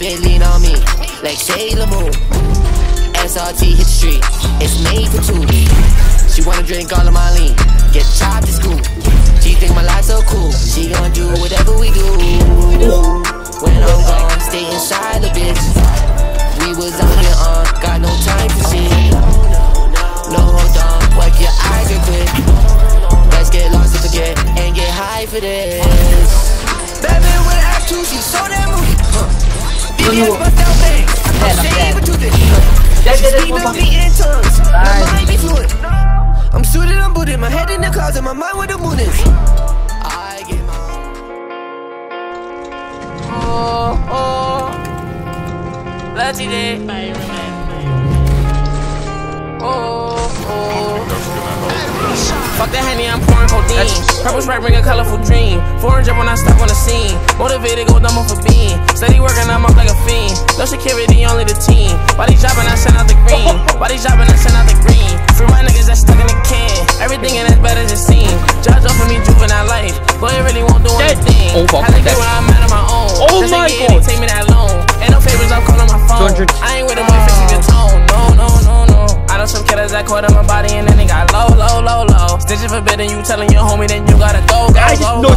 It lean on me like Sailor Moon. SRT hit the street, it's made for two. She wanna drink all of my lean, get chopped to school. She think my life's so cool, she gon' do whatever we do. When I'm gone, stay inside the bitch. We was out here on, got no time for shit. No, hold on, wipe your eyes real quick. Let's get lost and forget, and get high for this. Batman with act 2, she saw that movie. BBS bust out bangs, I'm saving to this. Speak the beat in tongues, my mind be fluid. I'm suited, I'm booted, my head in the closet, my mind where the moon is. I get my Let's eat it. Fuck that Henny, I'm pouring codeine. Purple stripe bring a colorful dream. Foreign drip when I step on the scene. Motivated, go dumb off a beam. Steady working, I'm up like a fiend. No security, only the team. Body dropping, I send out the green. Body dropping, I send out the green. Free my niggas that's stuck in the can. Everything in it's better than seen. Judge over me, juvenile life. Boy, it really won't do anything. Had to get where I'm at on my own. Oh my God. Take me that long. Ain't no favors, I'm calling my phone. I ain't with a boy fixing your tone. No, no, no, no. I know some killers that caught in my body and then they got low, low, low, low. Stitching forbidden, you telling your homie, then you gotta go, go, go.